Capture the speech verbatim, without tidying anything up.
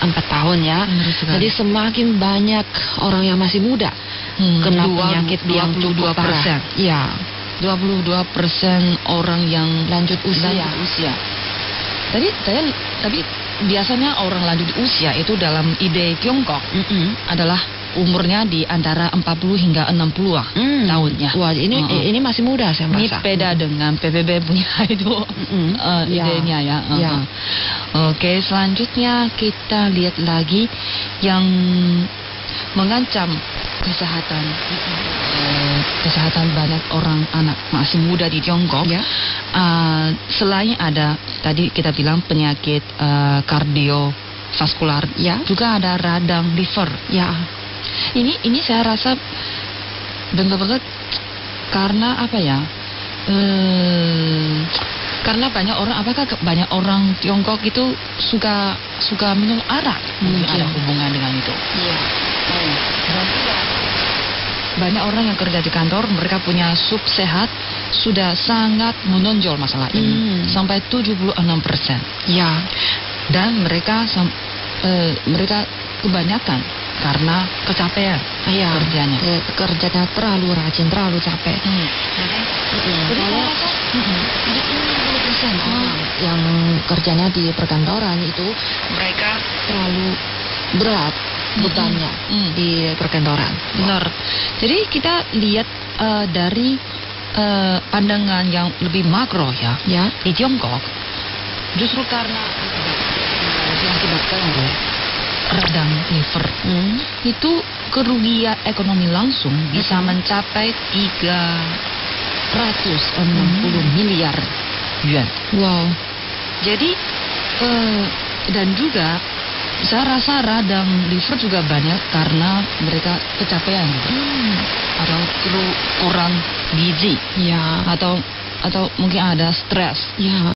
empat tahun ya. Jadi semakin banyak orang yang masih muda hmm, kena penyakit yang cukup parah. Ya, dua puluh dua persen orang yang lanjut usia. Lanjut usia. Tadi saya tapi biasanya orang lanjut usia itu dalam ide Tiongkok mm -mm. adalah umurnya di antara empat puluh hingga enam puluh mm. tahunnya. Wah, ini uh -uh. ini masih muda saya merasa. Ini beda mm. dengan P B B punya itu mm -mm. uh, idenya ya. Uh -uh. ya. Oke, selanjutnya kita lihat lagi yang mengancam kesehatan mm -mm. uh, kesehatan banyak orang anak masih muda di Tiongkok. Ya. Uh, selain ada tadi kita bilang penyakit uh, kardiovaskular, ya, juga ada radang liver. Ya. Ini ini saya rasa benar-benar karena apa ya? Hmm, karena banyak orang, apakah banyak orang Tiongkok itu suka suka minum arak? Mungkin ada hubungan dengan itu. Iya. Hmm. Banyak orang yang kerja di kantor, mereka punya sub sehat sudah sangat menonjol masalah ini, hmm. sampai tujuh puluh enam persen. Ya. Dan mereka uh, mereka kebanyakan karena kecapean ya, kerjanya. Ke, kerjanya terlalu rajin, terlalu capek. Hmm. Jadi kalau enam puluh persen orang yang kerjanya di perkantoran itu mereka terlalu berat bebannya mm -hmm. di perkantoran. Benar. Jadi kita lihat uh, dari uh, pandangan yang lebih makro ya, ya. Di Tiongkok justru karena diakibatkan oleh radang liver hmm. itu kerugian ekonomi langsung bisa hmm. mencapai tiga ratus enam puluh hmm. miliar yuan. Wow. Jadi uh, dan juga saya rasa radang liver juga banyak karena mereka kecapean gitu. Hmm. Atau kurang gizi, ya, atau atau mungkin ada stres. Ya.